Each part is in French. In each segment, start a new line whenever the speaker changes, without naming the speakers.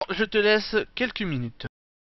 je te laisse quelques minutes.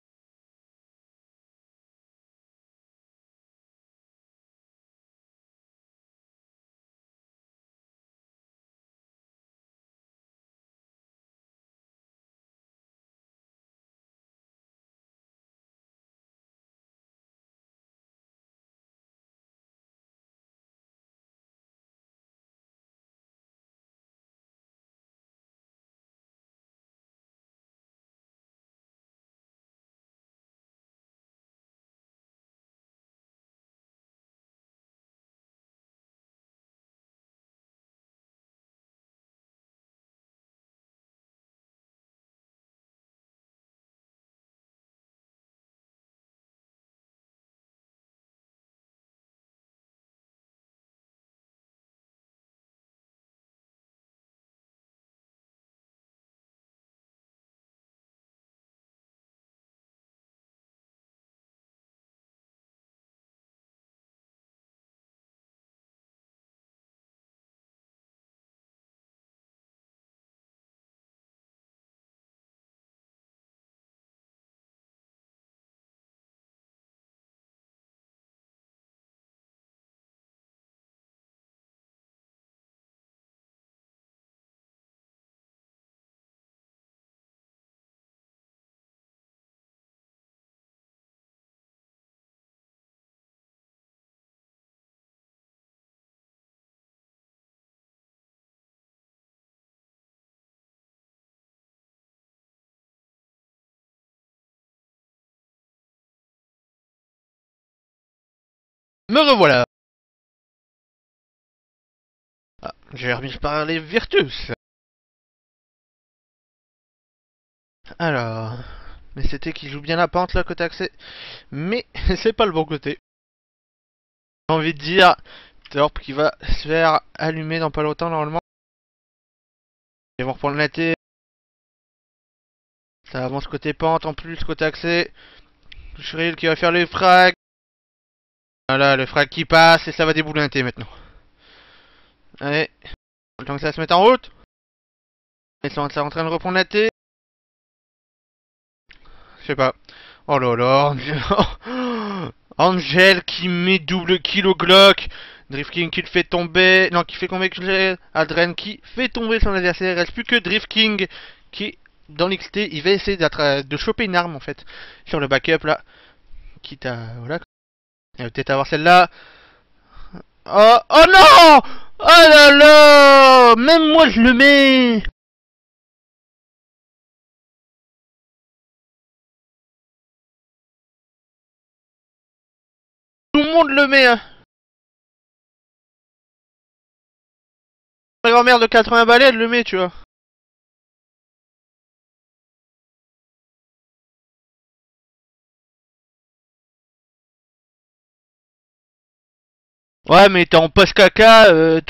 Me revoilà. Ah, j'ai remis par les Virtus. Alors... Mais c'était qui joue bien la pente là côté accès. Mais c'est pas le bon côté. J'ai envie de dire... Torp qui va se faire allumer dans pas longtemps normalement. Ils vont reprendre la T. Ça avance côté pente en plus côté accès. Shrill qui va faire les frags. Voilà le frag qui passe et ça va déboulinter maintenant. Allez. Le temps que ça se mette en route. Ils sont en train de reprendre la T. Je sais pas. Oh là là. Angel qui met double kill au Glock. Drift King qui le fait tomber. Non, qui fait tomber Adren qui fait tomber son adversaire. Il reste plus que Drift King qui, dans l'XT, il va essayer de choper une arme en fait. Sur le backup là. Quitte à. Voilà. Il va peut-être avoir celle-là. Oh, oh non! Oh là là! Même moi je le mets! Tout le monde le met, hein! Ma grand-mère de 80 balais, elle le met, tu vois. Ouais, mais t'es en post-caca,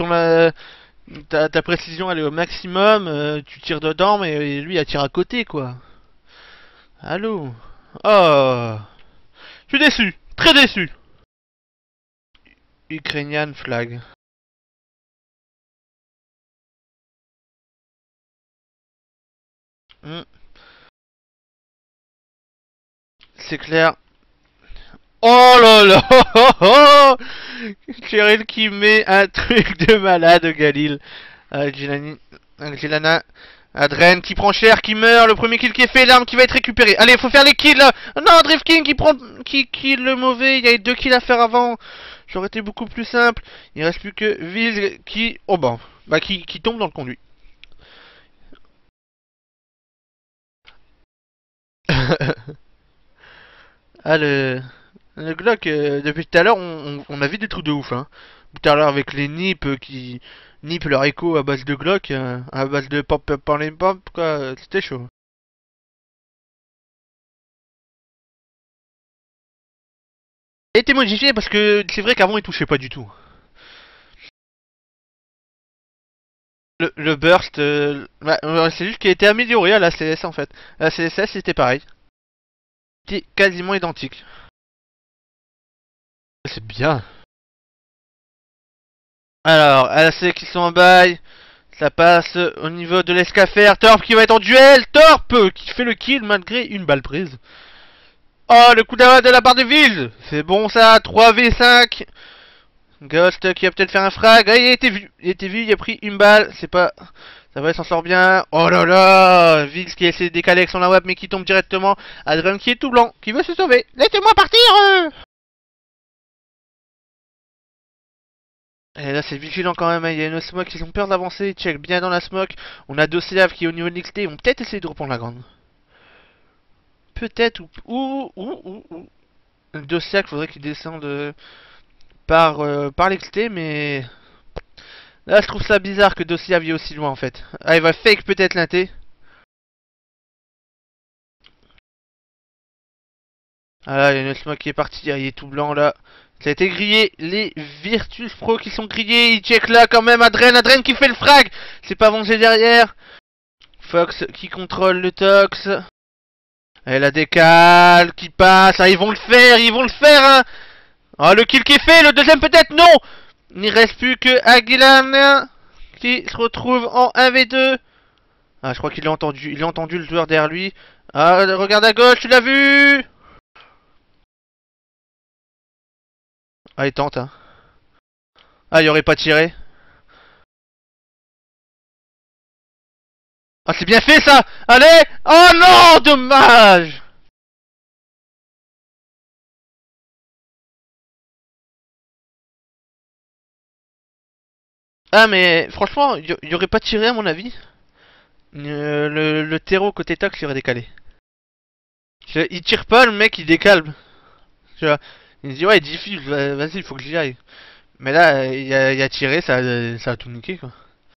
ta précision elle est au maximum, tu tires dedans, mais lui il tire à côté, quoi. Allô? Oh! Je suis déçu! Très déçu! Ukrainian flag. Hmm. C'est clair. Oh là là! Cheryl qui met un truc de malade, Galil. Gilana. Adren qui prend cher, qui meurt, le premier kill qui est fait, l'arme qui va être récupérée. Allez, faut faire les kills là. Non, Drift King qui prend, qui kill le mauvais, il y a 2 kills à faire avant. J'aurais été beaucoup plus simple. Il reste plus que Viz qui, oh bah qui tombe dans le conduit. Ah le Glock, depuis tout à l'heure, on a vu des trucs de ouf, hein. Tout à l'heure avec les nips qui nip leur écho à base de Glock, à base de pop pop par les pop, quoi, c'était chaud. Il a été modifié parce que c'est vrai qu'avant il touchait pas du tout. Le burst, c'est juste qu'il a été amélioré à la CS en fait. À la CSS c'était pareil. C'était quasiment identique. C'est bien. Alors, à la C qui sont en bail. Ça passe au niveau de l'escafère. Torp qui va être en duel. Torp qui fait le kill malgré une balle prise. Oh, le coup d'arrêt de la part de Vils. C'est bon ça, 3v5. Ghost qui va peut-être faire un frag. Ah, il a été vu, il a pris une balle. C'est pas... Ça va, il s'en sort bien. Oh là là, Vils qui essaie de décaler avec son AWP mais qui tombe directement. Adrien qui est tout blanc, qui veut se sauver. Laissez-moi partir. Et là c'est vigilant quand même, hein. Il y a une smoke, ils ont peur d'avancer, ils check bien dans la smoke. On a Dossiav qui est au niveau de l'XT, ils vont peut-être essayer de reprendre la grande. Peut-être ou. Dossiav, faudrait qu'il descende par l'XT, mais... Là je trouve ça bizarre que Dossiav aille aussi loin en fait. Ah, il va fake peut-être l'inté. Ah là, il y a une smoke qui est partie, il est tout blanc là. Ça a été grillé, les Virtus Pro qui sont grillés, ils check là quand même, Adrien qui fait le frag. C'est pas vengé derrière. Fox qui contrôle le tox. Et la décale qui passe, ah, ils vont le faire hein. Ah, le kill qui est fait, le deuxième peut-être, non. Il ne reste plus que Aguilan qui se retrouve en 1v2. Ah, je crois qu'il l'a entendu, il a entendu le joueur derrière lui. Ah, regarde à gauche, tu l'as vu. Ah, il tente hein. Ah, il aurait pas tiré. Ah, c'est bien fait ça. Allez. Oh non, dommage. Ah, mais franchement, il aurait pas tiré à mon avis. Le terreau côté tax il aurait décalé. Il tire pas, le mec il décale. Tu vois. Il se dit ouais, difficile, vas-y, il faut que j'y aille. Mais là, il a tiré, ça a tout niqué quoi.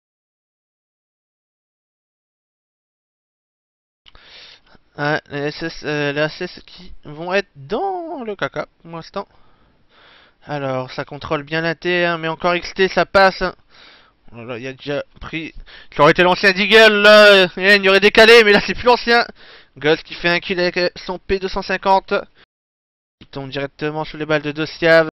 Ah, les SS qui vont être dans le caca pour l'instant. Alors, ça contrôle bien l'inté, hein, mais encore XT, ça passe. Hein. Oh là, il a déjà pris. Ça aurait été l'ancien Deagle là, il y aurait décalé, mais là c'est plus l'ancien. Ghost qui fait un kill avec son P250. Il tombe directement sous les balles de Dossiav.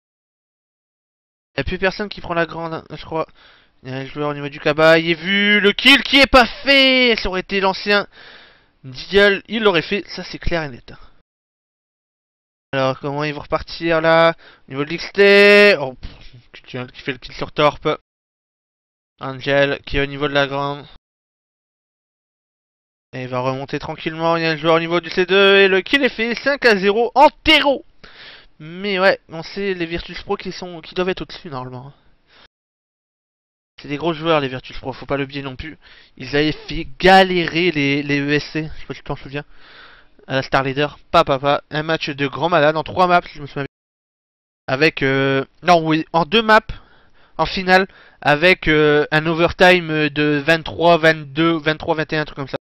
Il n'y a plus personne qui prend la grande, hein, je crois. Il y a un joueur au niveau du cabas, il est vu. Le kill qui est pas fait. Ça aurait été l'ancien Deagle, il l'aurait fait, ça c'est clair et net. Alors comment ils vont repartir là? Au niveau de l'XT. Oh, qui fait le kill sur Torp. Angel qui est au niveau de la grande. Et il va remonter tranquillement. Il y a un joueur au niveau du C2 et le kill est fait 5-0 en terreau. Mais ouais, on sait les Virtus Pro qui doivent être au-dessus normalement. C'est des gros joueurs les Virtus Pro, faut pas l'oublier non plus. Ils avaient fait galérer les ESC, je sais pas si tu t'en souviens. À la Star Leader, un match de grand malade en 3 maps, je me souviens. Avec non oui, en 2 maps en finale avec un overtime de 23, 22, 23, 21, un truc comme ça.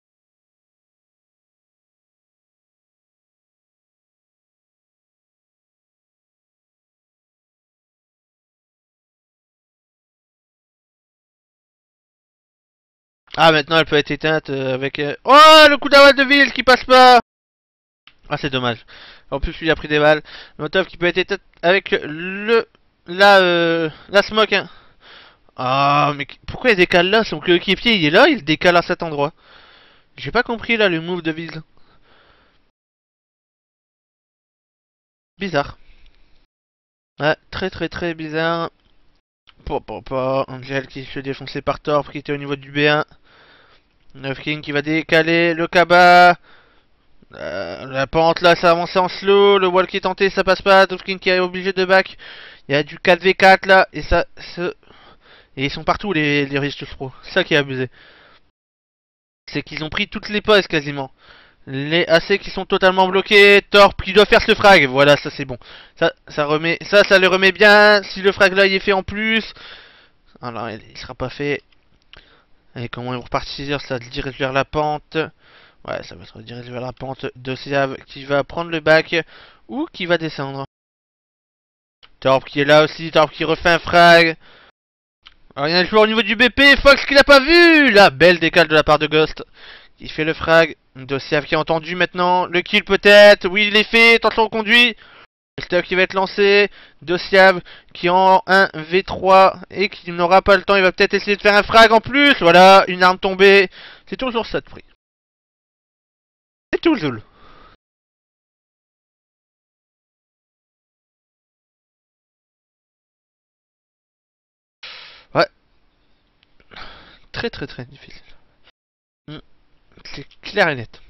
Ah, maintenant elle peut être éteinte avec... Oh, le coup d'avant de Ville qui passe pas. Ah, c'est dommage. En plus, lui a pris des balles. Motov qui peut être éteinte avec la smoke. Hein. Ah, mais pourquoi il décale là? Son coéquipier il est là, il décale à cet endroit. J'ai pas compris là le move de Ville. Bizarre. Ouais, très bizarre. Angel qui se fait défoncer par Torp qui était au niveau du B1. King qui va décaler le cabas. La pente là, ça avance en slow. Le wall qui est tenté, ça passe pas. King qui est obligé de back. Il y a du 4v4 là. Et ça et ils sont partout les Virtus Pro. C'est ça qui est abusé. C'est qu'ils ont pris toutes les poses quasiment. Les AC qui sont totalement bloqués. Torp qui doit faire ce frag. Voilà, ça c'est bon. Ça remet. Ça le remet bien. Si le frag là il est fait en plus. Alors il sera pas fait. Et comment ils vont repartir? Ça dirige vers la pente. Ouais, ça va se rediriger vers la pente de Siav qui va prendre le back ou qui va descendre. Torp qui est là aussi, Torp qui refait un frag. Alors il y a un joueur au niveau du BP, Fox qui l'a pas vu. La belle décale de la part de Ghost qui fait le frag. Dossiav qui a entendu maintenant. Le kill peut-être. Oui, il est fait. Attention au conduit. Stuff qui va être lancé, Dosiav qui en 1 V3 et qui n'aura pas le temps, il va peut-être essayer de faire un frag en plus, voilà, une arme tombée, c'est toujours ça de prix. C'est toujours. Ouais, très très très difficile. C'est clair et net.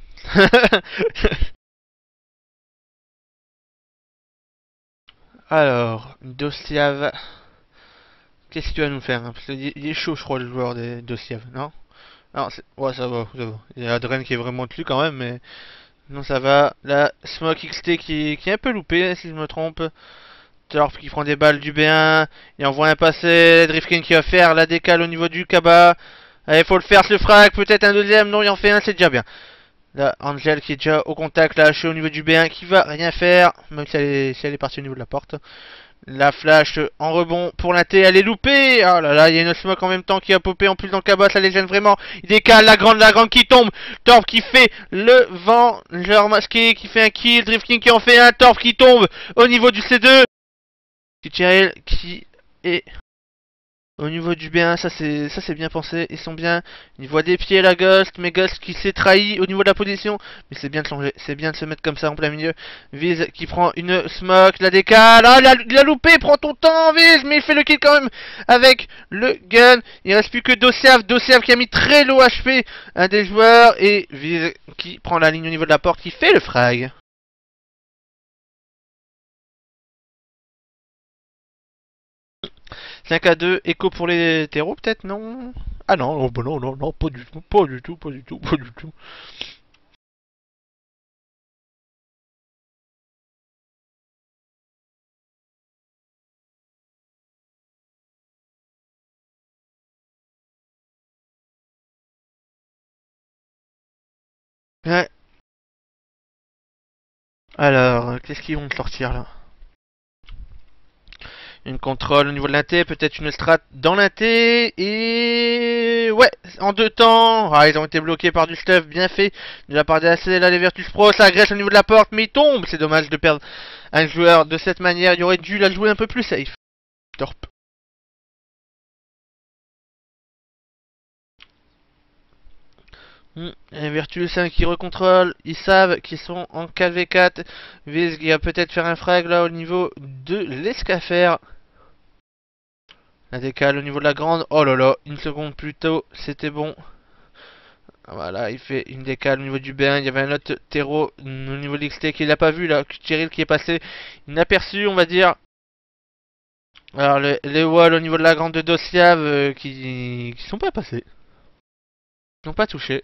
Alors, Dosiav, qu'est-ce qu'il va nous faire hein? Parce qu'il est chaud je crois le joueur des Dosiav, non? Non, ouais ça va, ça va. Il y a Adren qui est vraiment dessus quand même, mais non ça va. La Smoke XT qui est un peu loupé si je me trompe. Torp qui prend des balles du B1, il envoie un passé, Drifkin qui va faire la décale au niveau du Kaba. Allez, faut le faire ce frag, peut-être un deuxième, non il en fait un, c'est déjà bien. Là, Angel qui est déjà au contact, là, au niveau du B1, qui va rien faire, même si elle est partie au niveau de la porte. La flash en rebond pour la T, elle est loupée. Oh là là, il y a une smoke en même temps qui a popé en plus dans le cabas, ça les gêne vraiment. Il décale la grande qui tombe. Torp qui fait le vent, genre masqué, qui fait un kill. Drifting qui en fait un, Torp qui tombe au niveau du C2. Cheryl qui est au niveau du B1, ça c'est bien pensé, ils sont bien. Il voit des pieds la Ghost, mais Ghost qui s'est trahi au niveau de la position. Mais c'est bien de changer, c'est bien de se mettre comme ça en plein milieu. Viz qui prend une smoke, la décale. Ah, il a loupé, prends ton temps Viz, mais il fait le kill quand même avec le gun. Il reste plus que Dosiav qui a mis très low HP, un des joueurs. Et Viz qui prend la ligne au niveau de la porte, qui fait le frag. 5 à 2, écho pour les terreaux peut-être, non? Ah non, oh, bah non, non, non, pas du tout, pas du tout, pas du tout, pas du tout. Ouais. Alors, qu'est-ce qu'ils vont sortir là? Une contrôle au niveau de l'inté, peut-être une strat dans l'inté, et... Ouais, en deux temps. Ah, ils ont été bloqués par du stuff, bien fait. De la part des AC, là, les Virtus Pro, ça agresse au niveau de la porte, mais il tombe. C'est dommage de perdre un joueur de cette manière, il aurait dû la jouer un peu plus safe. Torp. Un Virtus 5 qui recontrôle, ils savent qu'ils sont en 4v4. Viz qui va peut-être faire un frag là au niveau de l'escafère. La décale au niveau de la grande. Oh là là, une seconde plus tôt, c'était bon. Voilà, il fait une décale au niveau du B1. Il y avait un autre terreau au niveau de l'XT qu'il n'a pas vu là. Cheryl qui est passé inaperçu, on va dire. Alors, les walls au niveau de la grande de Dosiav qui sont pas passés. Ils n'ont pas touché.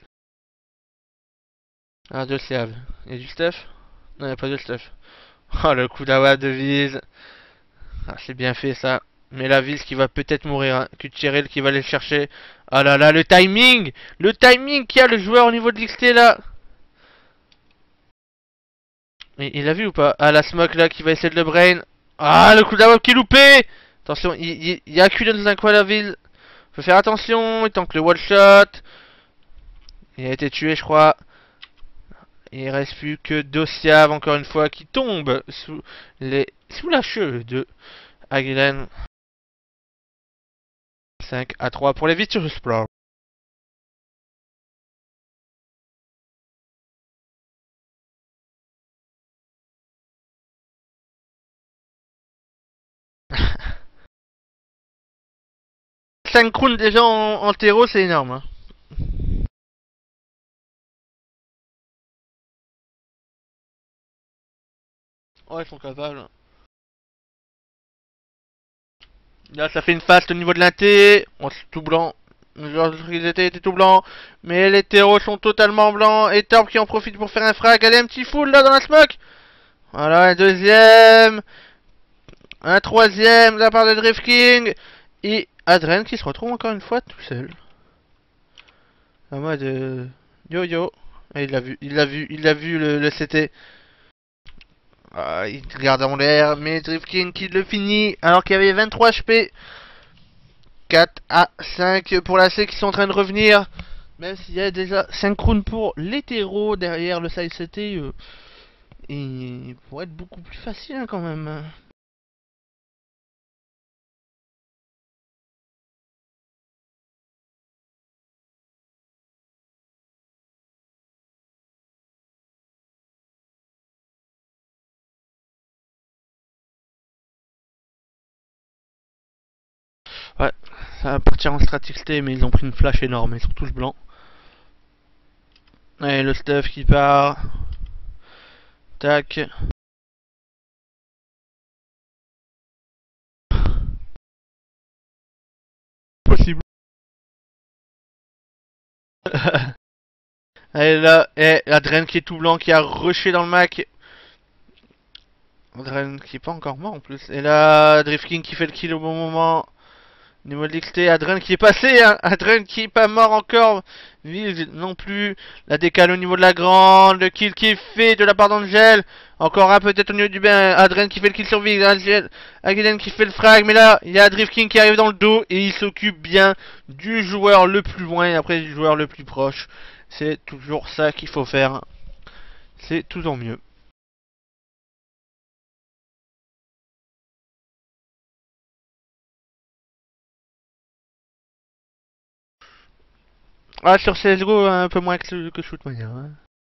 Ah, Dosiav. Il y a du stuff? Non, il n'y a pas de stuff. Oh, le coup d'awad de Viz. Ah, c'est bien fait ça. Mais la Viz qui va peut-être mourir. Hein. Cheryl qui va aller le chercher. Ah là là, le timing! Le timing qu'il y a le joueur au niveau de l'XT là! Il a vu ou pas? Ah, la smoke là qui va essayer de le brain. Ah, le coup d'awad qui est loupé! Attention, il y a acculé dans un coin la ville. Faut faire attention, il tente le wall shot. Il a été tué, je crois. Il reste plus que Dosiav, encore une fois, qui tombe sous la cheveux de Aguilen. 5 à 3 pour les Virtus Pro. Cinq rounds déjà en terreau, c'est énorme. Hein. Ouais, ils sont capables. Là, ça fait une fast au niveau de l'inté. Oh, c'est tout blanc. Ils étaient tout blancs. Mais les terreaux sont totalement blancs. Et Torp qui en profite pour faire un frag. Allez, un petit full là dans la smoke. Voilà, un deuxième. Un troisième de la part de Drift King. Et Adren qui se retrouve encore une fois tout seul. En mode yo-yo. Et il l'a vu, il l'a vu le CT. Ah, il regarde en l'air, mais Drifkin qui le finit alors qu'il y avait 23 HP. 4 à 5 pour la C qui sont en train de revenir. Même s'il y a déjà 5 rounds pour l'hétéro derrière le side CT. il pourrait être beaucoup plus facile hein, quand même. Ouais, ça va partir en strat-XT, mais ils ont pris une flash énorme, ils sont tous blancs. Allez, le stuff qui part. Tac. Possible. Allez là, Adren qui est tout blanc, qui a rushé dans le Mac. Adren qui est pas encore mort en plus. Et là, Driftking qui fait le kill au bon moment. Niveau de l'XT, Adren qui est passé, hein. Adren qui est pas mort encore. Vive non plus. La décale au niveau de la grande. Le kill qui est fait de la part d'Angel. Encore un peut-être au niveau du bien. Adren qui fait le kill sur Vig. Agiden qui fait le frag. Mais là, il y a Driftking qui arrive dans le dos. Et il s'occupe bien du joueur le plus loin. Et après du joueur le plus proche. C'est toujours ça qu'il faut faire. C'est toujours mieux. Ah, sur CSGO, un peu moins que Shootmania. Hein.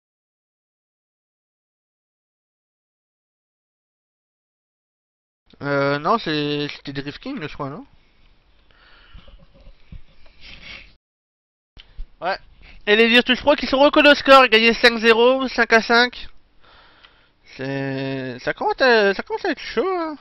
Non, c'était Drift King, je crois, non? Ouais. Et les Virtus Pro qui sont reconnus au score, gagné 5-0, 5-5. Ça commence à être chaud, hein.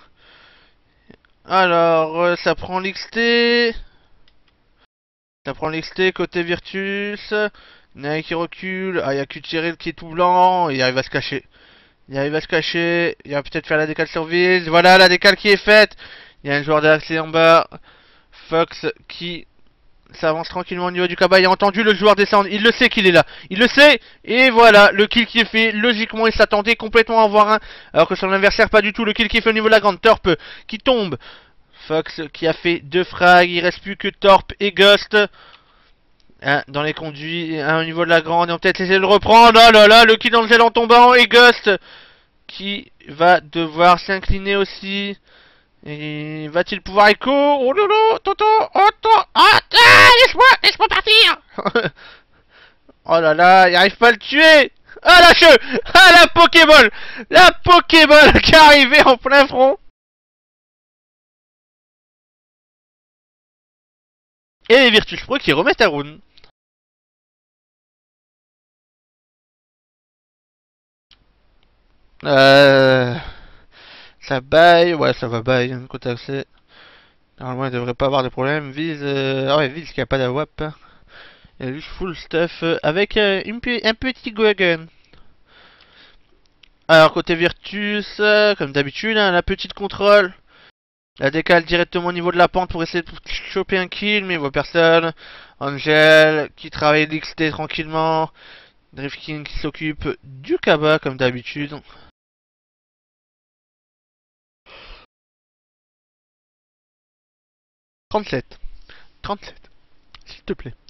Alors, ça prend l'XT. Ça prend l'XT côté Virtus. Naya qui recule. Ah, il y a Kutiril qui est tout blanc. Il arrive à se cacher. Il arrive à se cacher. Il va peut-être faire la décale sur Viz. Voilà la décale qui est faite. Il y a un joueur d'accès en bas. Fox qui s'avance tranquillement au niveau du cabas. Il a entendu le joueur descendre. Il le sait qu'il est là. Il le sait. Et voilà le kill qui est fait. Logiquement, il s'attendait complètement à avoir un. Alors que son adversaire, pas du tout. Le kill qui est fait au niveau de la grande. Torp qui tombe. Fox qui a fait 2 frags. Il reste plus que Torp et Ghost. Hein, dans les conduits, hein, au niveau de la grande, et on va peut-être essayer de le reprendre. Oh là là, le kill dans le gel en tombant, et Ghost qui va devoir s'incliner aussi. Et va-t-il pouvoir écho? Oh là là, Toto, oh toi, ah, laisse-moi partir. Oh là là, il arrive pas à le tuer. Ah lâche. Ah la Pokéball qui est arrivée en plein front. Et les Virtus Pro qui remettent à Rune. Euh... Ça baille, ouais ça va baille, hein, côté accès. Normalement il devrait pas avoir de problème. Vise, ah ouais Vise qui a pas d'AWAP. Il a juste full stuff avec un petit Gogan. Alors côté Virtus, comme d'habitude, hein, la petite contrôle. La décale directement au niveau de la pente pour essayer de choper un kill, mais il voit personne. Angel qui travaille l'XT tranquillement. Drift King qui s'occupe du Kaba comme d'habitude. 37. 37. S'il te plaît.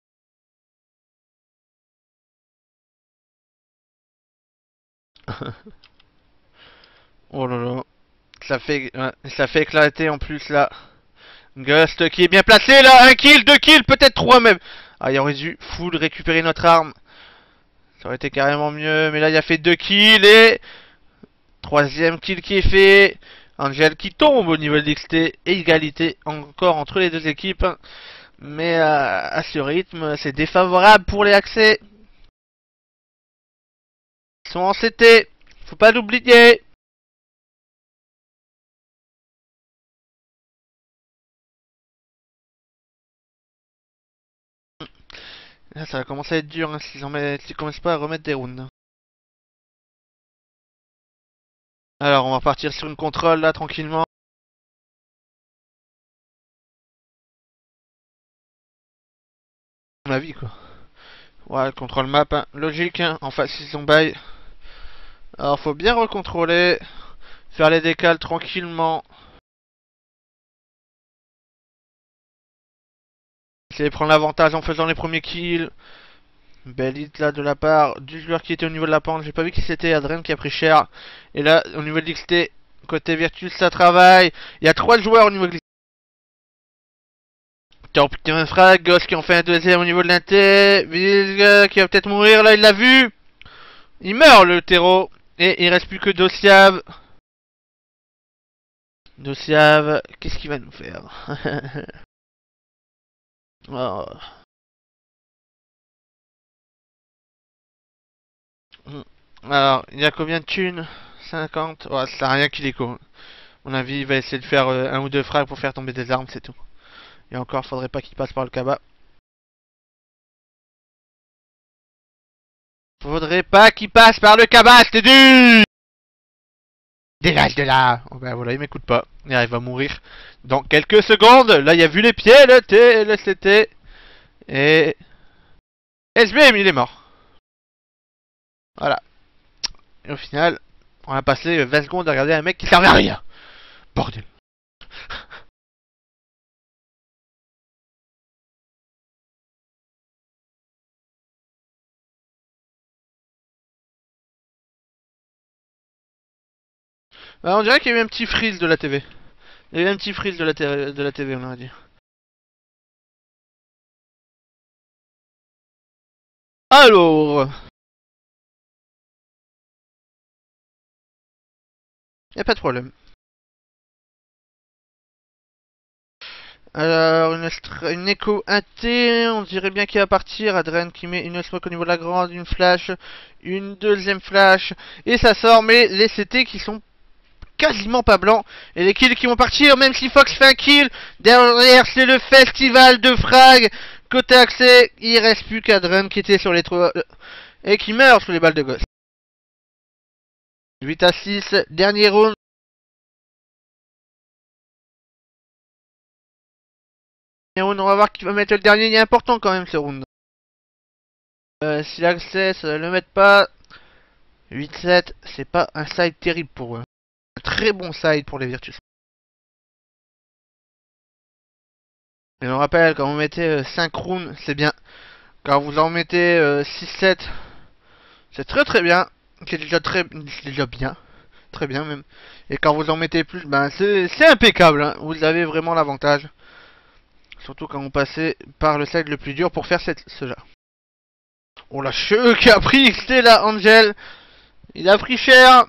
Oh là là. Ça fait éclater en plus là. Ghost qui est bien placé là. Un kill, 2 kills, peut-être 3 même. Ah, il aurait dû full récupérer notre arme. Ça aurait été carrément mieux. Mais là, il a fait 2 kills et... Troisième kill qui est fait. Angel qui tombe au niveau de l'XT. Égalité encore entre les deux équipes. Mais à ce rythme, c'est défavorable pour les accès. Ils sont en CT. Faut pas l'oublier. Là, ça va commencer à être dur hein, s'ils commencent pas à remettre des rounds. Alors, on va partir sur une contrôle là, tranquillement. La vie quoi. Ouais, contrôle map, hein. Logique, hein. En face ils ont bail. Alors, faut bien recontrôler. Faire les décales tranquillement. Essayer de prendre l'avantage en faisant les premiers kills. Belle hit là de la part du joueur qui était au niveau de la pente. J'ai pas vu qui c'était. Adrien qui a pris cher. Et là, au niveau de l'XT, côté Virtus, ça travaille. Il y a 3 joueurs au niveau de l'XT. Torp qui a un frag. Ghost qui en fait un deuxième au niveau de l'inté. Vizg qui va peut-être mourir là, il l'a vu. Il meurt le terreau. Et il reste plus que Dosiav. Dosiav, qu'est-ce qu'il va nous faire? Oh. Alors, il y a combien de thunes? 50. Oh, ça sert à rien qu'il écho. À mon avis, il va essayer de faire un ou deux frags pour faire tomber des armes, c'est tout. Et encore, faudrait pas qu'il passe par le cabas. Faudrait pas qu'il passe par le cabas, c'est du. Dégage de là! Oh, ben voilà, il m'écoute pas. Il va mourir dans quelques secondes. Là, il a vu les pieds, le T, le CT. Et... SBM, il est mort. Voilà. Et au final, on a passé 20 secondes à regarder un mec qui servait à rien. Bordel. On dirait qu'il y a eu un petit freeze de la TV. Il y a eu un petit freeze de la TV, on aurait dit. Alors... Y a pas de problème. Alors, une écho inté, on dirait bien qu'il va partir. Adrien qui met une smoke au niveau de la grande, une flash, une deuxième flash, et ça sort, mais les CT qui sont quasiment pas blancs, et les kills qui vont partir, même si Fox fait un kill, derrière c'est le festival de frag, côté accès, il reste plus qu'Adrien qui était sur les trois, et qui meurt sur les balles de gosse. 8 à 6, dernier round. On va voir qui va mettre le dernier, il est important quand même ce round. Si l'access le met pas, 8-7, c'est pas un side terrible pour eux. Un très bon side pour les Virtus. Et on rappelle, quand vous mettez 5 rounds, c'est bien. Quand vous en mettez 6-7, c'est très très bien. C'est déjà bien. Très bien même. Et quand vous en mettez plus, ben c'est impeccable. Hein. Vous avez vraiment l'avantage. Surtout quand vous passez par le side le plus dur pour faire ce genre. Oh la cheveux qui a pris XT là, Angel. Il a pris cher.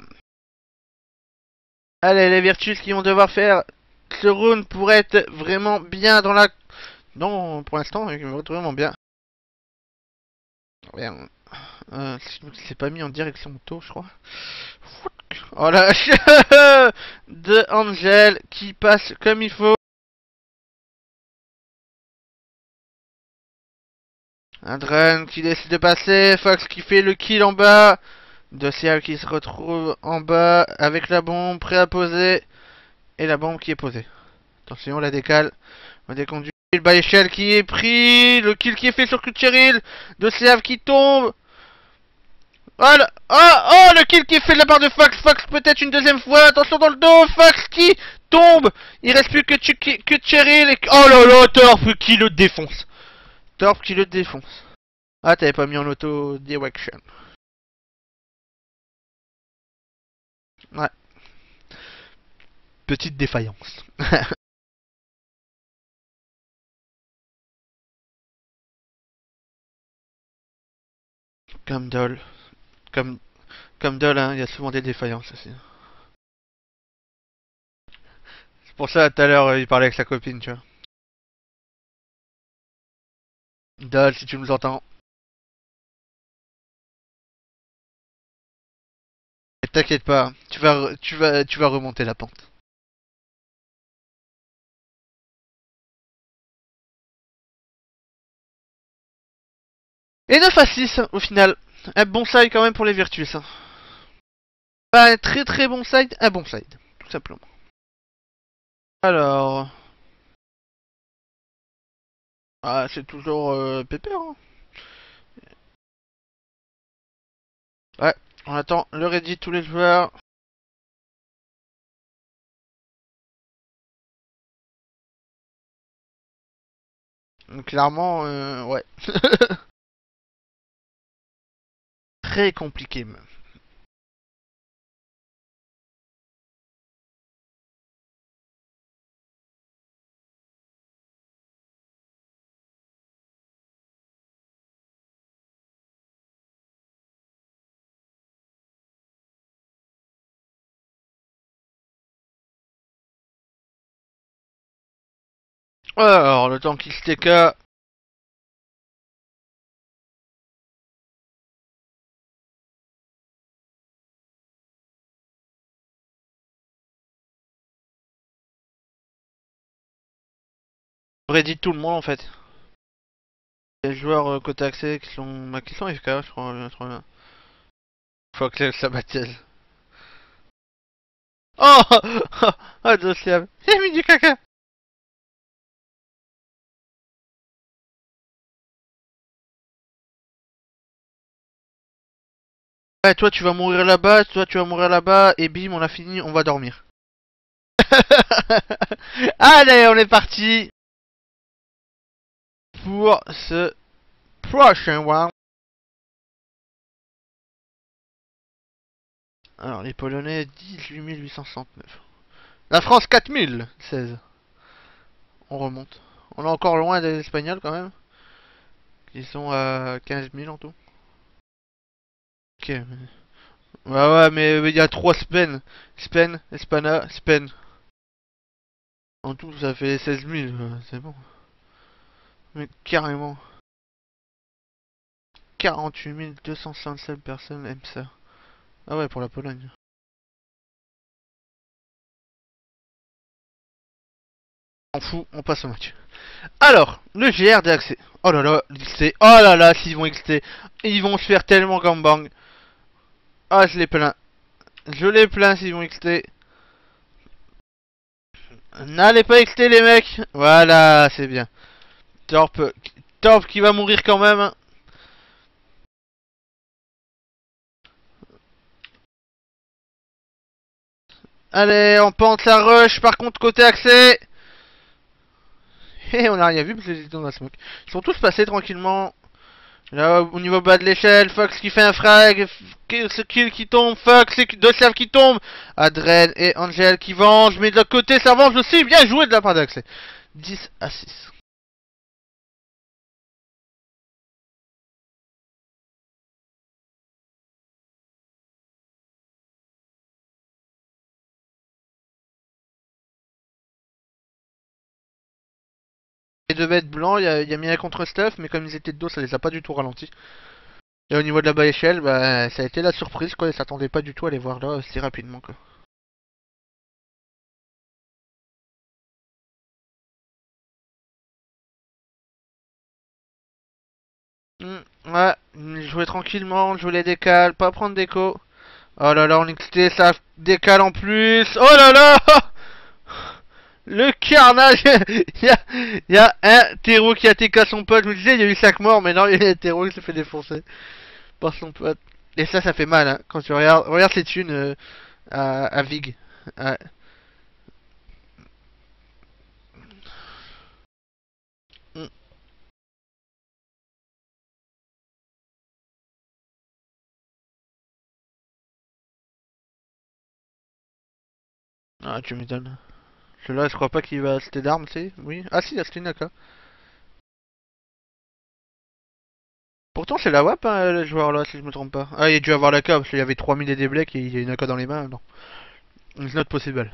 Allez, les Virtus qui vont devoir faire ce round pour être vraiment bien dans la... Non, pour l'instant, il va être vraiment bien. Bien. C'est pas mis en direction auto, je crois. Oh la de Angel qui passe comme il faut. Adrien qui décide de passer. Fox qui fait le kill en bas. Dossier qui se retrouve en bas avec la bombe prêt à poser. Et la bombe qui est posée. Attention, on la décale. On déconduit. Le bas échelle qui est pris. Le kill qui est fait sur Kutcheril. Dossier qui tombe. Oh, le kill qui est fait de la part de Fox. Fox peut-être une deuxième fois. Attention dans le dos. Fox qui tombe. Il reste plus que Cheryl. Et... Oh là là, Torp qui le défonce. Torp qui le défonce. Ah, t'avais pas mis en auto direction. Ouais. Petite défaillance. Comme Doll. Comme, comme Doll, hein, il y a souvent des défaillances aussi. C'est pour ça, tout à l'heure, il parlait avec sa copine, tu vois. Doll, si tu nous entends. T'inquiète pas, tu vas remonter la pente. Et 9 à 6 au final. Un bon side quand même pour les Virtus. Pas un très très bon side, un bon side, tout simplement. Alors... Ah, c'est toujours pépère. Hein. Ouais, on attend le ready de tous les joueurs. Clairement, ouais. très compliqué même. Alors, le temps qu'il se TK. Prédit tout le monde en fait. Les joueurs côté accès qui sont, bah, qui sont FK, je crois, trop bien. Faut que ça baptise. Oh oh Dociab, il a mis du caca. Ouais, toi tu vas mourir là-bas, toi tu vas mourir là-bas, et bim, on a fini, on va dormir. Allez, on est parti pour ce prochain round. Alors, les Polonais, 18 869. La France, 4016. On remonte. On est encore loin des Espagnols quand même. Ils sont à 15 000 en tout. Ok. Ouais, mais il y a 3 Spen. Spen, Espana, Spen. En tout, ça fait 16 000. C'est bon. Mais carrément. 48 267 personnes aiment ça. Ah ouais, pour la Pologne. On fout, on passe au match. Alors, le GR d'accès. Oh là là, XT. Oh là là, s'ils vont XT. Ils vont se faire tellement gangbang. Ah, je les plains. Je les plains s'ils vont XT. N'allez pas XT les mecs. Voilà, c'est bien. Torp, Torp qui va mourir quand même. Allez, on pente la rush. Par contre, côté accès. Et on a rien vu parce qu'ils étaient dans la smoke. Ils sont tous passés tranquillement. Là, au niveau bas de l'échelle, Fox qui fait un frag, ce kill qui tombe, Fox et deux serves qui tombent, Adren et Angel qui vengent, mais de l'autre côté ça venge aussi, bien joué de la part d'Axley. 10 à 6. Les deux bêtes blancs, il y a mis un contre-stuff, mais comme ils étaient de dos, ça les a pas du tout ralenti. Et au niveau de la bas échelle, bah, ça a été la surprise, quoi, ils s'attendaient pas du tout à les voir là si rapidement, quoi. Ouais, jouer tranquillement, jouer les décales, pas prendre d'écho. Oh là là, en XT, ça décale en plus. Oh là là le carnage. Il y a un terreau qui a TK son pote. Je me disais, il y a eu 5 morts, mais non, il y a un terreau qui s'est fait défoncer par son pote. Et ça fait mal, hein, quand tu regardes. Regarde ces thunes à Vig. Ouais. Mm. Ah, tu m'étonnes. Celui-là, je crois pas qu'il va acheter d'armes, tu sais. Oui. Ah, si, il a acheté une AK. Pourtant, c'est la WAP, hein, le joueur là, si je me trompe pas. Ah, il a dû avoir l'AK parce qu'il y avait 3000 et des blecs et il y a une AK dans les mains. Non. It's not possible.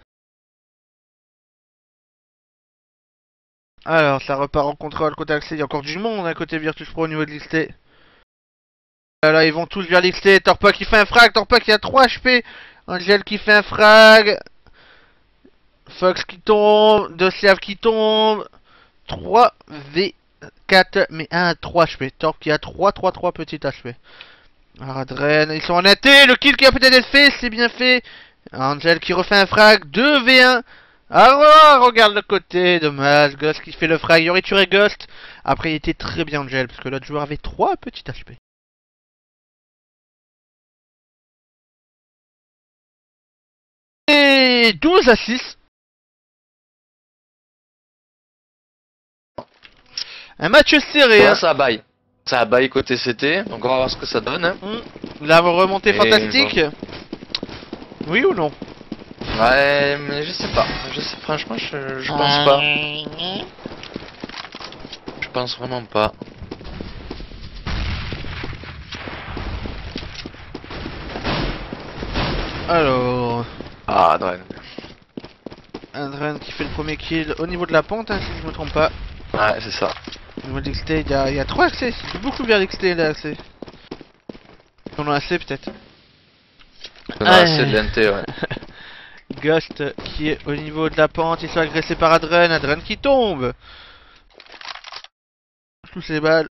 Alors, ça repart en contrôle côté accès. Il y a encore du monde à côté Virtus Pro au niveau de l'XT. Là, ils vont tous vers l'XT. Torpa qui fait un frag. Torpa qui a 3 HP. Angel qui fait un frag. Fox qui tombe. Dociav qui tombe. 3 V4. Mais 1 3 HP. Torp qui a 3 petits HP. Adren, ils sont en AT. Le kill qui a peut-être été fait. C'est bien fait. Angel qui refait un frag. 2 V1. Ah, regarde le côté, dommage, Ghost qui fait le frag, il aurait tué Ghost. Après il était très bien Angel, parce que l'autre joueur avait 3 petits HP. Et 12 à 6. Un match serré.
Voilà,
Hein.
ça baille. Ça a bail côté CT, donc on va voir ce que ça donne. Hein.
La remontée
Et
fantastique. Oui ou non?
Ouais, mais je sais pas. Franchement, je pense pas. Je pense vraiment pas.
Alors...
Ah, Adren.
Adren qui fait le premier kill au niveau de la pente, hein, si je me trompe pas.
Ouais, c'est ça.
Au niveau de l'XT, il y a 3 accès. C'est beaucoup vers l'XT là, accès. On en a assez peut-être.
On a assez de l'NT, ouais.
Ghost qui est au niveau de la pente, il se fait agresser par Adren. Adren qui tombe. Tous ces balles.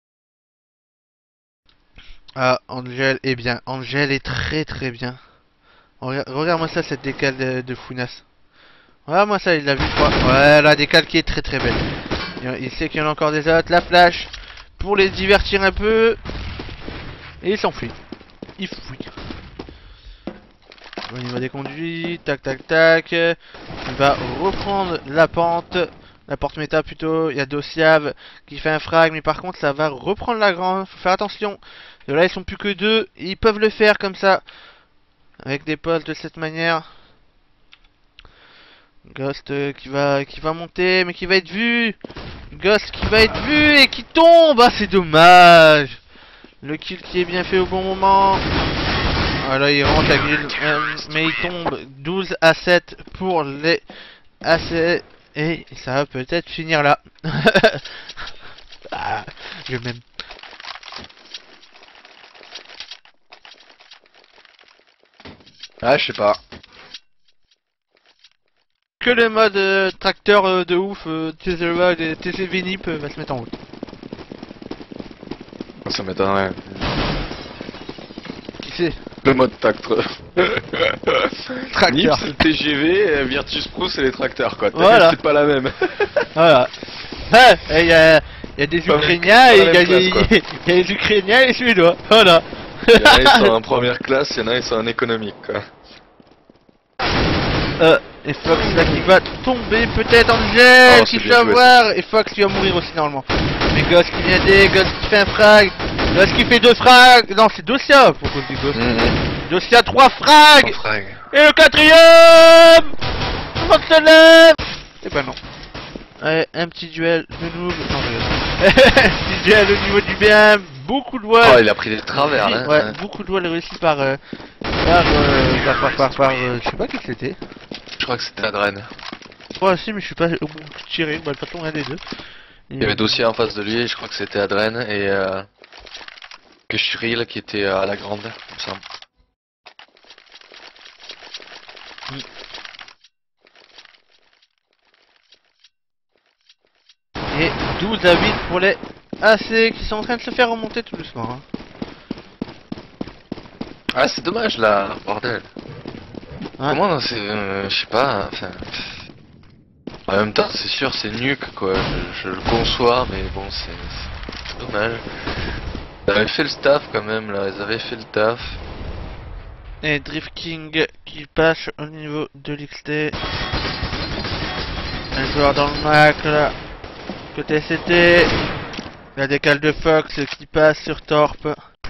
Ah, Angel est bien. Angel est très très bien. Regarde-moi ça, cette décale de Founas. Regarde-moi ça, il l'a vu quoi. Ouais, la décale qui est très très belle. Il sait qu'il y en a encore des autres. La flash pour les divertir un peu. Et il s'enfuit. Il fuit. Au niveau des conduits, tac tac tac. Il va reprendre la pente. La porte méta plutôt. Il y a Dociave qui fait un frag. Mais par contre, ça va reprendre la grande. Faut faire attention. Et là, ils sont plus que deux. Ils peuvent le faire comme ça. Avec des postes de cette manière. Ghost qui va monter. Mais qui va être vu. Ghost qui va être vu et qui tombe. Ah, c'est dommage. Le kill qui est bien fait au bon moment. Voilà, il rentre la grille, mais il tombe 12 à 7 pour les AC. Et ça va peut-être finir là. Ah, je m'aime.
Ah, je sais pas.
Que le mode tracteur de ouf, TC Vinip va se mettre en route.
Ça m'étonnerait.
Qui c'est?
Le mode tracteur.
Tracteur.
Nip c'est le TGV, Virtus Pro c'est les tracteurs quoi.
Voilà.
C'est pas la même.
Voilà. Ouais, il y a des Ukrainiens et il y a les Ukrainiens et les Suédois. Voilà.
Il y en a ils sont en première classe, il y en a ils sont en économique quoi.
Et Fox là qui va tomber, peut-être Angel qui fait avoir, et Fox qui va mourir aussi normalement. Mais Ghost qui vient aider, Ghost qui fait un frag, Ghost qui fait 2 frags, non c'est Docia pour cause du Ghost. Docia 3 frags, et le 4ème on se lève. Et ben non. Ouais, un petit duel de noob, non un petit duel au niveau du BM, beaucoup de walls.
Oh il a pris des travers là.
Ouais, beaucoup de walls réussis par je sais pas qui c'était.
Je crois que c'était Adren.
Ouais si mais je suis pas au bout de tirer, bah de toute façon rien des deux.
Il y avait Dossier en face de lui, je crois que c'était Adren et que Shiril qui était à la grande, comme ça.
Et 12 à 8 pour les AC qui sont en train de se faire remonter tout doucement. Hein.
Ah c'est dommage là, bordel.
Ouais.
Comment c'est, je sais pas, enfin... En même temps c'est sûr c'est nuque quoi, je le conçois mais bon c'est dommage. Ils avaient fait le staff quand même là, ils avaient fait le taf.
Et Drift King qui passe au niveau de l'XT. Un joueur dans le Mac là. Côté CT. La décale de Fox qui passe sur Torp.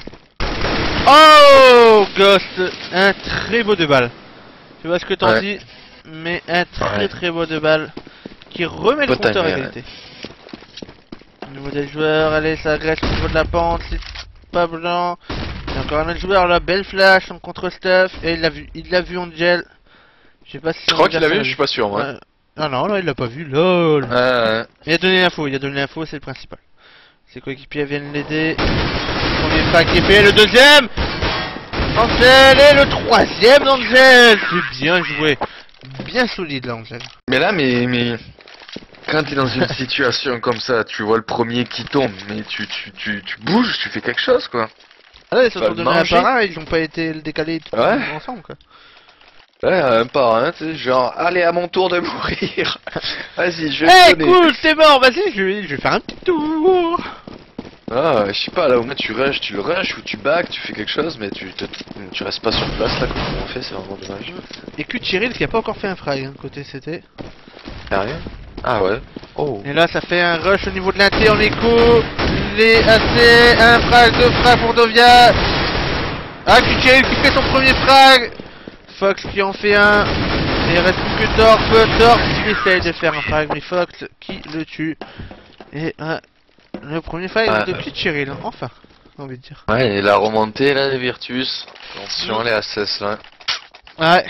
Oh Ghost. Un très beau 2 balles. Tu vois ce que t'en dis. Mais un très beau 2 balles. Qui remet le compteur à égalité. Au niveau des joueurs, allez ça agresse au niveau de la pente. C'est pas blanc. Il y a encore un autre joueur là, belle flash en contre-stuff. Et il l'a vu Angel. Je sais pas si
je crois qu'il l'a vu, je suis pas sûr moi.
Ah non, là il l'a pas vu, lol. Il a donné l'info, c'est le principal. Ses coéquipiers viennent l'aider. Le premier pack est fait, le deuxième Angel et le troisième d'Angel. C'est bien joué. Bien solide là Angel.
Mais là, mais... Quand t'es dans une situation comme ça, tu vois le premier qui tombe, mais tu bouges, tu fais quelque chose quoi.
Ah ouais, ils se sont donnés un par un, ils ont pas été décalés tout ensemble quoi.
Ouais, un par un, tu sais, genre, allez à mon tour de mourir. Vas-y, je vais te donner.
Cool, c'est mort, vas-y, je vais faire un petit tour.
Ah, je sais pas, là au moins tu rushes, tu le rushes ou tu back, tu fais quelque chose, mais tu restes pas sur place là comme on fait, c'est vraiment dommage.
Et Q-Chiril qui a pas encore fait un frag, hein, côté CT.
Sérieux? Ah ouais. Oh.
Et là ça fait un rush au niveau de l'inté en écho. les AC, un frag, deux frags pour Dovia. Ah, Kucheril qui fait son premier frag. Fox qui en fait un. Et il reste plus que Torp qui essaye de faire un frag, mais Fox qui le tue. Et le premier frag de Kucheril, enfin, j'ai envie de dire.
Ouais, et la remontée là, les Virtus. Attention, les SS là.
Ouais.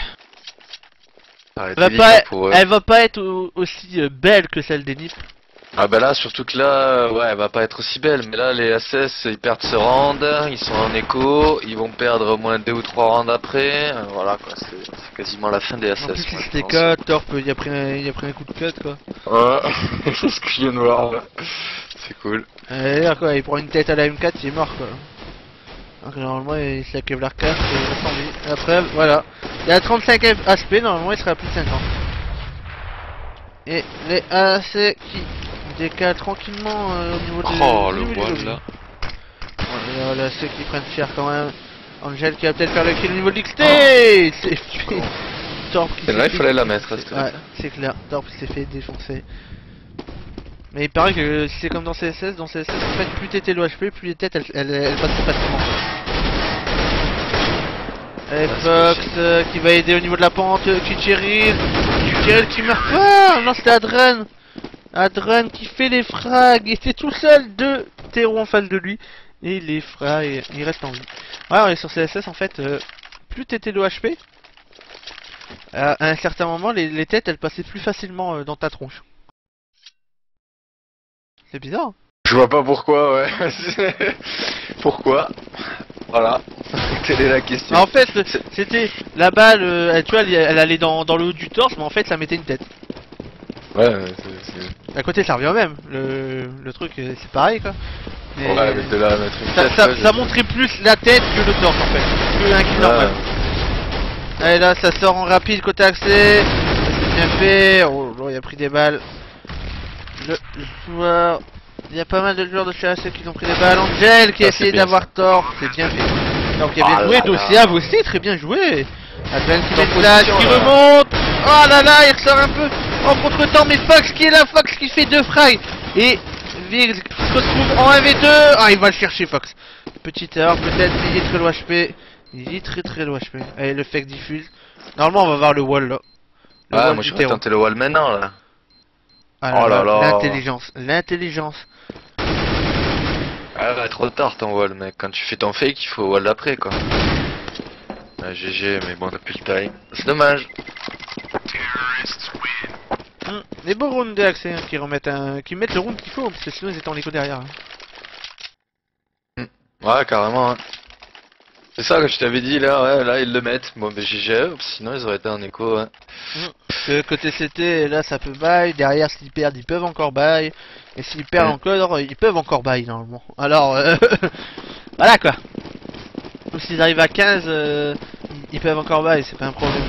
Elle va pas être aussi belle que celle des Nip.
Ah bah là, surtout que là, ouais, elle va pas être aussi belle, mais là, les SS, ils perdent ce round, ils sont en écho, ils vont perdre au moins 2 ou 3 rounds après, voilà quoi, c'est quasiment la fin des SS.
En plus, c'était cut, Torp, il a pris un coup de cut quoi.
Ouais, c'est ce que je viens de voir là. C'est cool.
Là quoi, il prend une tête à la M4, il est mort quoi. Donc normalement, il se la Kevlar 4 et il reste en vie. Après, voilà. Il a 35 HP, normalement il sera à plus de 50. Et les AC qui décalent tranquillement au niveau de...
Oh, le wall là.
Ouais, les AC qui prennent cher quand même. Angel qui va peut-être faire le kill au niveau de l'XT. C'est fait. Torp qui
là, il fallait la mettre.
Ouais, c'est clair. Torp s'est fait défoncer. Mais il paraît que si c'est comme dans CSS, en fait, plus t'étais low HP, plus les têtes elles passent facilement. Et Fox qui va aider au niveau de la pente, Kucheril qui meurt pas. Non, c'était Adren. Adren qui fait les frags, il était tout seul, 2 terreaux en face de lui. Et les frags, il reste en vie. Ouais, on est sur CSS en fait, plus t'étais low HP, à un certain moment les têtes elles passaient plus facilement dans ta tronche. C'est bizarre.
Je vois pas pourquoi, ouais. Pourquoi? Voilà. Quelle est la question?
En fait, c'était la balle, tu vois, elle allait dans le haut du torse, mais en fait, ça mettait une tête.
Ouais,
à côté, ça revient au même. Le truc, c'est pareil, quoi. Mais
ouais, mais de là à mettre une tête,
ça montrait plus la tête que le torse, en fait. Que un kill normal. Allez, là, ça sort en rapide côté accès. C'est bien fait. Oh, il a pris des balles. Le joueur... Il y a pas mal de joueurs de chez AC qui ont pris des balles. Angel qui a essayé d'avoir tort, c'est bien fait. Donc il a bien joué, Dociav aussi, très bien joué. Advent qui déplace, qui remonte. Oh là là, il ressort un peu en contre-temps, mais Fox qui est là, Fox qui fait 2 frags. Et Viggs se retrouve en 1v2. Ah, il va le chercher Fox. Petite erreur peut-être, mais il est très low HP. Il est très low HP. Allez, le fake diffuse. Normalement on va voir le wall là.
Ah, moi je vais tenter le wall maintenant là.
Ah là là, l'intelligence.
Ah bah trop tard ton wall mec, quand tu fais ton fake il faut wall d'après quoi. Ah, GG mais bon depuis le time, c'est dommage.
Les beaux rounds de accès hein, qui mettent le round qu'il faut parce que sinon ils étaient en écho derrière.
Ouais carrément hein. C'est ça que je t'avais dit là, ouais, là ils le mettent. Bon bah GG, sinon ils auraient été en écho ouais.
Côté CT, là ça peut buy, derrière s'ils perdent ils peuvent encore buy, et s'ils perdent encore, ils peuvent encore buy normalement. Alors, voilà quoi. Ou s'ils arrivent à 15, ils peuvent encore buy, c'est pas un problème.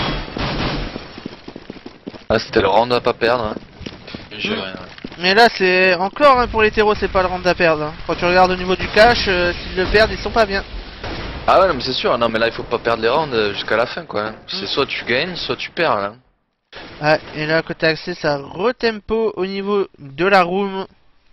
Ah c'était le round à pas perdre hein.
Mais là c'est encore hein, pour les terreaux c'est pas le round à perdre. Hein. Quand tu regardes au niveau du cash, s'ils le perdent ils sont pas bien.
Ah ouais non, mais c'est sûr, non mais là il faut pas perdre les rounds jusqu'à la fin quoi. C'est soit tu gagnes, soit tu perds là.
Ah, et là côté accès ça retempo au niveau de la room.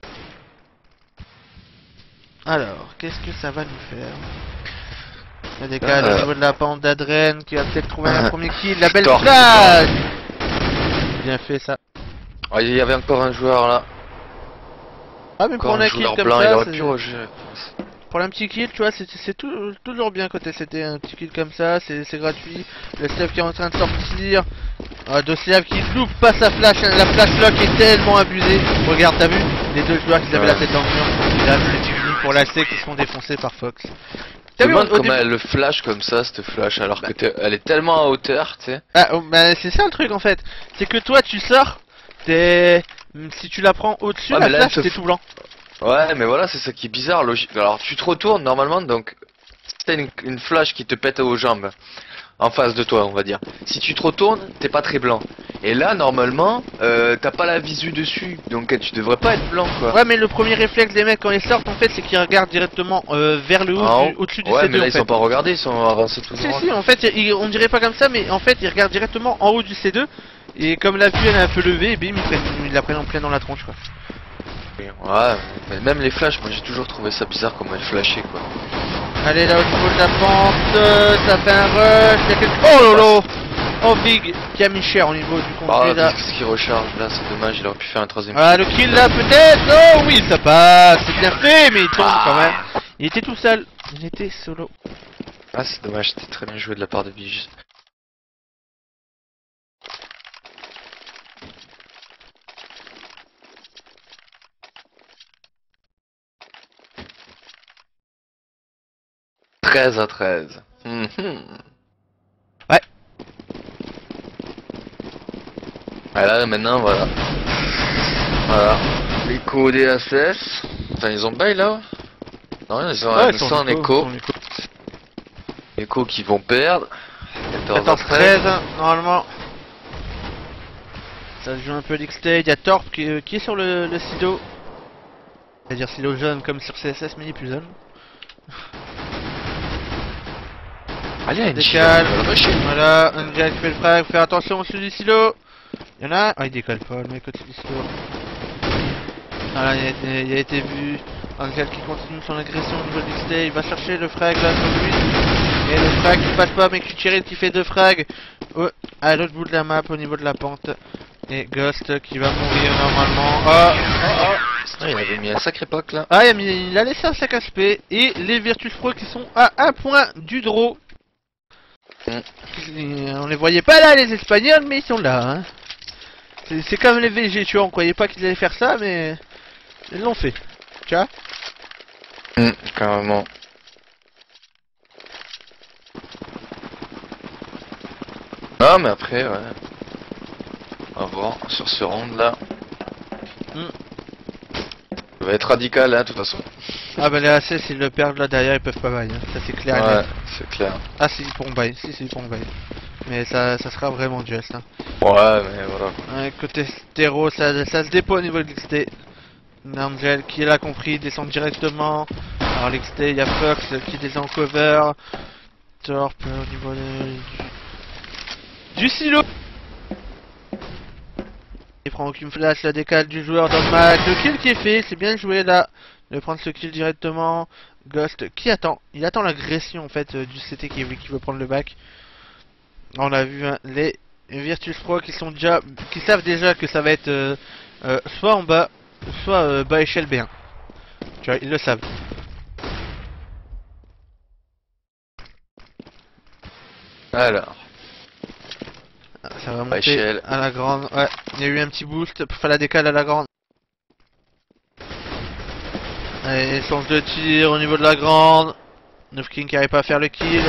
Alors, qu'est-ce que ça va nous faire? Ça décale au niveau de la pente d'Adren qui va peut-être trouver un premier kill. La belle flash. Bien fait ça.
Oh, il y avait encore un joueur là.
Ah mais pour un kill comme
blanc,
ça,
pour
un petit kill, tu vois, c'est toujours bien côté c'était un petit kill comme ça, c'est gratuit. Le Slav qui est en train de sortir. Dociav qui loupe pas sa flash, la flash lock est tellement abusée. Regarde, t'as vu les deux joueurs qui avaient la tête dans le mur. Et là, c'est fini pour l'AC qui se sont défoncés par Fox.
T'as vu comment elle le flash comme ça, cette flash, alors que elle est tellement à hauteur, tu sais.
Ah, bah c'est ça le truc en fait. C'est que toi tu sors, si tu la prends au-dessus, la flash t'es tout blanc.
Ouais, mais voilà, c'est ça qui est bizarre, logique. Alors tu te retournes normalement, donc si t'as une flash qui te pète aux jambes, en face de toi on va dire. Si tu te retournes, t'es pas très blanc. Et là normalement, t'as pas la visu dessus, donc tu devrais pas être blanc quoi.
Ouais mais le premier réflexe des mecs quand ils sortent en fait c'est qu'ils regardent directement vers le haut, au-dessus du
C2.
Ouais
mais là ils sont pas regardés, ils sont avancés tout droit.
Si en fait on dirait pas comme ça mais en fait ils regardent directement en haut du C2. Et comme la vue elle est un peu levée, bim ils la prennent en plein dans la tronche quoi.
Ouais, mais même les flashs, moi j'ai toujours trouvé ça bizarre comment elles flashaient quoi.
Allez, là au niveau de la pente, ça fait un rush. Il y a quelque... Oh lolo. Oh Big qui a mis cher au niveau du
Ah,
compte là.
ce qui recharge là, c'est dommage, il aurait pu faire un troisième
Ah,
kill.
le kill là peut-être. Oh oui, ça passe. C'est bien fait, mais il tombe quand même. Il était tout seul. Il était solo.
Ah, c'est dommage, c'était très bien joué de la part de Bige. « 13-13.
Ouais.
Et là, maintenant, voilà. Voilà. L'écho des ACS. Enfin, ils ont bail là? Non, ils ont un sans écho. Écho qui vont perdre. 14-13.
14-13 normalement. Ça se joue un peu l'XT. Il y a Torp qui est sur le silo. C'est-à-dire silo jeune comme sur CSS, mais il est plus jeune.
Allez, une
Décale. Voilà, Angel qui fait le frag. Faire attention au-dessus du silo. Il y en a. Ah, il décolle pas, le mec au-dessus du silo. Voilà, il a été vu. Angel qui continue son agression au niveau de l'XT. Il va chercher le frag là sur lui. Et le frag qui passe pas, mais Kucheril qui fait deux frags. À l'autre bout de la map au niveau de la pente. Et Ghost qui va mourir normalement.
Ah, il avait mis un sacré pack là.
Ah, il a laissé un sac HP. Et les Virtus Pro qui sont à un point du draw. On les voyait pas là, les Espagnols, mais ils sont là. Hein. C'est comme les VG, tu vois. On croyait pas qu'ils allaient faire ça, mais ils l'ont fait. Tu vois.
Carrément. Non, mais après, ouais. On va voir sur ce round là. Ça va être radical, hein, de toute façon.
Ah bah les AC s'ils le perdent là derrière ils peuvent pas bail, hein. Ça c'est clair.
Ouais, c'est clair.
Ah si ils pourront bail, si ils pourront bail. Mais ça sera vraiment juste hein.
Ouais mais voilà.
Ouais, côté stéro ça se dépôt au niveau de l'XT. Angel qui l'a compris descend directement. Alors l'XT il y a Fox qui descend en cover. Torp au niveau du silo. Il prend aucune flash, la décale du joueur dans le match. Le kill qui est fait, c'est bien joué là. De prendre ce kill directement. Ghost qui attend. Il attend l'agression en fait du CT qui veut prendre le back. On a vu hein, les Virtus Pro qui savent déjà que ça va être soit en bas, soit bas échelle B1. Tu vois, ils le savent.
Alors.
Ça va monter à la grande. Ouais, il y a eu un petit boost pour faire la décale à la grande. Allez, sens de tir au niveau de la grande. Nufking qui arrive pas à faire le kill.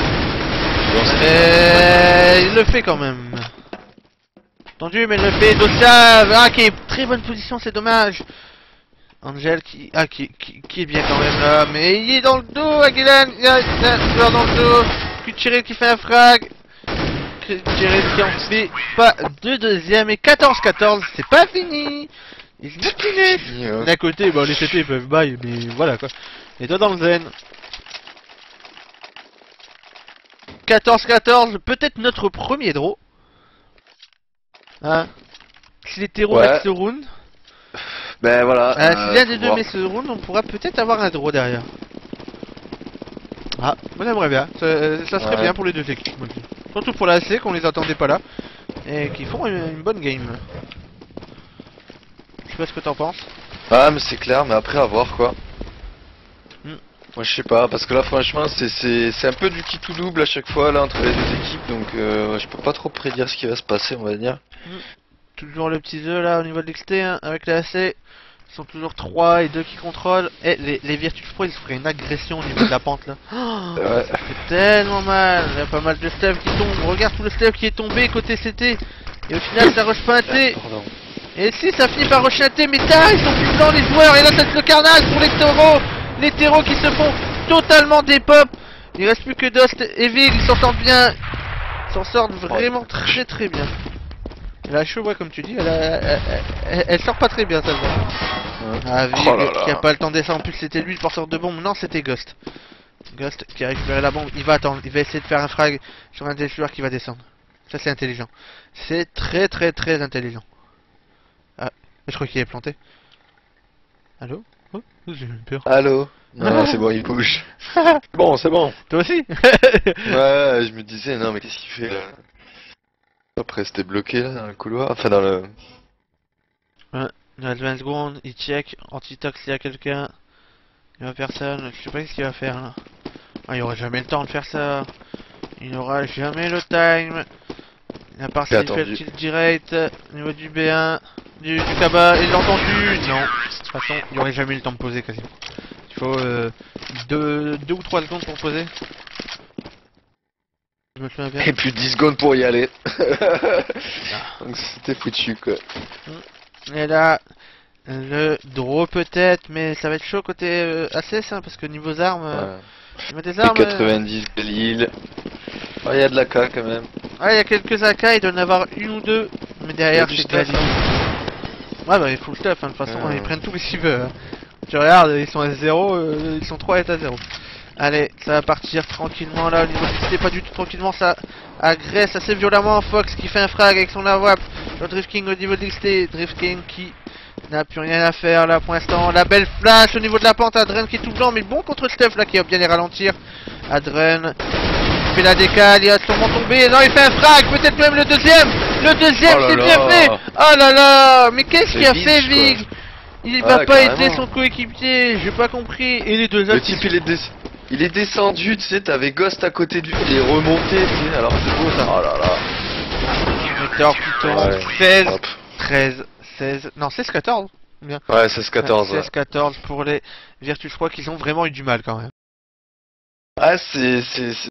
Et il le fait quand même. Tendu, mais il le fait. Dosav, ah, qui est très bonne position, c'est dommage. Angel qui est bien quand même là, mais il est dans le dos, Aguilan. Il y a un joueur dans le dos. Kucheril qui fait un frag. Kucheril qui en fait pas de deuxième et 14-14, c'est pas fini. Il se continue. D'un côté, bon, les CT peuvent bail, mais voilà quoi. Les deux dans le zen. 14-14, peut-être notre premier draw. Hein. Si les terreaux mettent ce round.
Ben voilà.
Si l'un des deux met ce round, on pourra peut-être avoir un draw derrière. Ah, moi j'aimerais bien. Ça serait bien pour les deux équipes. Moi. Surtout pour la AC, qu'on les attendait pas là. Et qui font une bonne game. Je sais pas ce que t'en penses.
Ah mais c'est clair, mais après à voir quoi. Moi je sais pas, parce que là franchement c'est un peu du qui tout double à chaque fois là entre les deux équipes, donc je peux pas trop prédire ce qui va se passer on va dire.
Toujours le petit jeu là au niveau de l'XT hein, avec la AC. Ils sont toujours 3 et 2 qui contrôlent. Et les Virtus Pro ils se feraient une agression au niveau de la pente là. Oh, ouais. Ça fait tellement mal. Il y a pas mal de stuff qui tombent. Regarde tout le stuff qui est tombé côté CT. Et au final ça rush pas un T. Et si ça finit par rusher un T, mais tard ils sont plus blancs les joueurs. Et là c'est le carnage pour les taureaux. Les terreaux qui se font totalement des pop. Il reste plus que Dust et Vig, ils s'en sortent bien. Ils s'en sortent vraiment très très bien. La show, ouais, comme tu dis, elle sort pas très bien, ça se voit. Ah, Vig qui a pas le temps de descendre. En plus, c'était lui le porteur de bombe. Non, c'était Ghost. Ghost qui a récupéré la bombe. Il va attendre. Il va essayer de faire un frag sur un des joueurs qui va descendre. Ça, c'est intelligent. C'est très intelligent. Ah, mais je crois qu'il est planté. Allô? Oh, j'ai eu peur.
Allô? Non, c'est bon, il bouge. Bon, c'est bon.
Toi aussi?
Ouais, je me disais, non, mais qu'est-ce qu'il fait là? Après, c'était bloqué là dans le couloir, enfin dans le.
Ouais, il reste 20 secondes, il check, anti-tox s'il y a quelqu'un. Il y a personne, je sais pas ce qu'il va faire là. Ah, il aura jamais le temps de faire ça. Il n'aura jamais le time. À part s'il fait le kill direct au niveau du B1, du Kaba, il l'a entendu. Non, de toute façon, il aurait jamais eu le temps de poser quasiment. Il faut 2 ou 3 secondes pour poser. Je me souviens bien.
Et puis 10 secondes pour y aller. Donc c'était foutu quoi.
Et là, le draw peut-être, mais ça va être chaud côté ACS hein, parce que niveau armes,
Ouais.
il met des
C'est
armes.
90 de l'île. Oh, il y a de la K quand même.
Ouais, il y a quelques AK, il doit en avoir une ou deux, mais derrière
Il y a du
c'est de la
stuff,
ligne. Ouais, bah il faut le stuff, hein, de toute façon,
Ouais.
ils prennent tout ce qu'ils veulent. Hein. Tu regardes, ils sont à 0, ils sont 3 et à 0. Allez, ça va partir tranquillement là, au niveau du c'est pas du tout tranquillement, ça agresse assez violemment Fox qui fait un frag avec son AWAP. Le Drift King au niveau de l'XT, Drift King qui n'a plus rien à faire là pour l'instant. La belle flash au niveau de la pente, Adren qui est tout blanc, mais bon contre le Steph là qui va bien les ralentir. Adren fait la décale, il va sûrement tomber. Non, il fait un frag, peut-être même le deuxième. Le deuxième,
Oh là
c'est
là.
bien fait. Oh là là, mais qu'est-ce
C'est
qu'il a
Vig,
fait
quoi.
Vig? Il
Ouais,
va pas
carrément.
aider son coéquipier, j'ai pas compris. Et les deux
Le
autres,
type il est descendu, tu sais, t'avais Ghost à côté de lui, il est remonté, tu sais, alors c'est beau ça. Oh là là.
Vector Python,
Ouais.
16,
Hop.
13, 16, non 16-14. Bien.
Ouais, 16-14. Ouais.
16-14 pour les Virtus, je crois qu'ils ont vraiment eu du mal quand même.
Ah, c'est